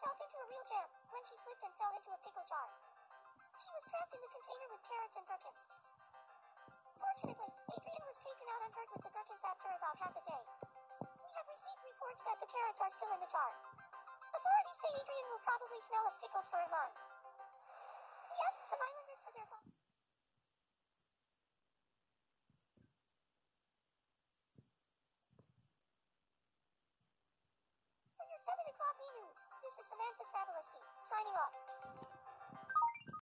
herself into a real jam when she slipped and fell into a pickle jar. She was trapped in the container with carrots and gherkins. Fortunately, Adrian was taken out unhurt with the gherkins after about half a day. We have received reports that the carrots are still in the jar. Authorities say Adrian will probably smell of pickles for a month. We asked some islanders for their thoughts. For your 7 o'clock news, this is Samantha signing off.